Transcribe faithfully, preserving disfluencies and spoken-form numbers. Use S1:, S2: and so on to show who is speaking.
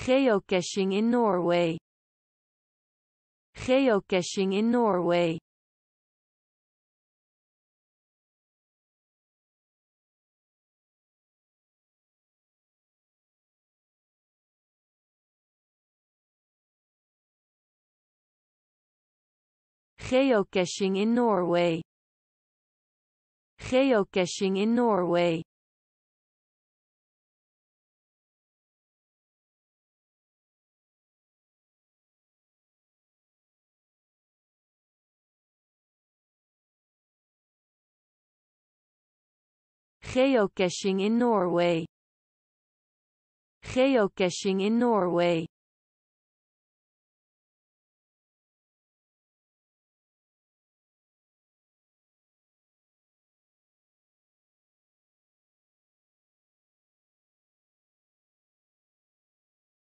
S1: Geocaching in Norway. Geocaching in Norway. Geocaching in Norway. Geocaching in Norway. Geocaching in Norway. Geocaching in Norway.